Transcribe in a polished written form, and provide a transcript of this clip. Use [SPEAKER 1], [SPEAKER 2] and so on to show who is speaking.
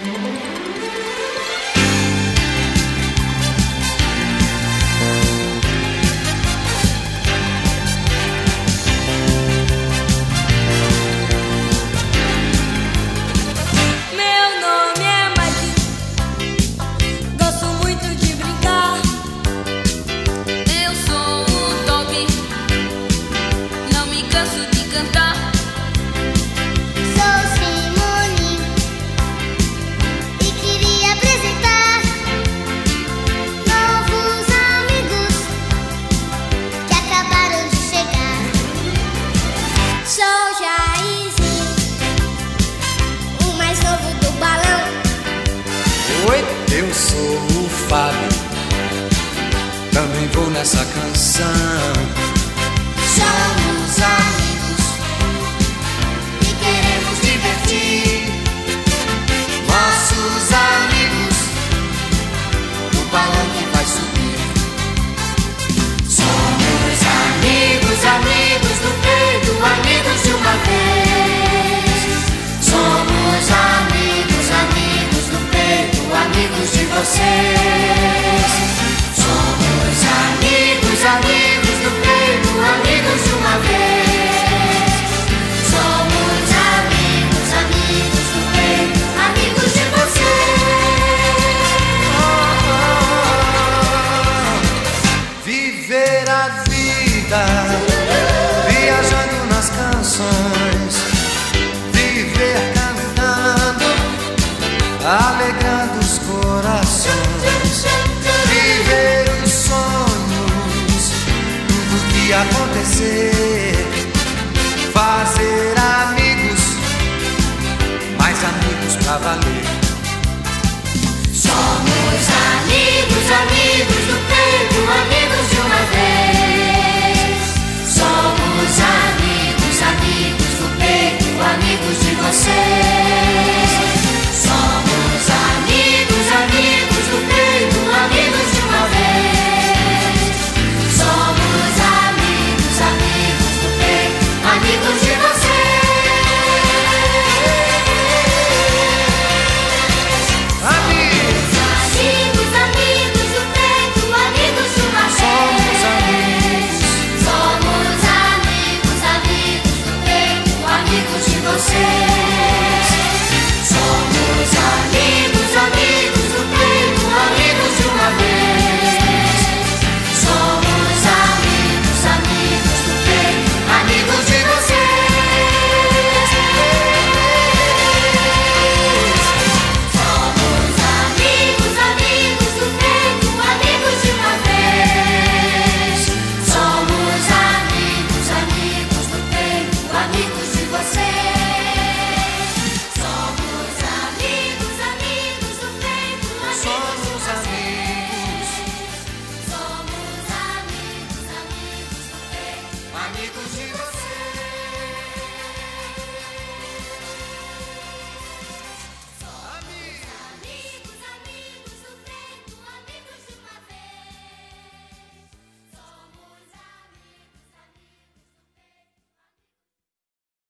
[SPEAKER 1] Oi, eu sou o Fábio, também vou nessa canção.
[SPEAKER 2] Somos amigos e queremos divertir nossos amigos no balão que vai subir. Somos amigos, amigos do peito, amigos de uma vez. Somos amigos, amigos do peito, amigos de vocês. Somos amigos, amigos do peito, amigos de uma vez. Somos amigos, amigos do peito, amigos de vocês.
[SPEAKER 1] Viver a vida, viajando nas canções, viver cantando, alegrando os corações, viver os sonhos, tudo que acontecer, fazer amigos, mais amigos pra valer.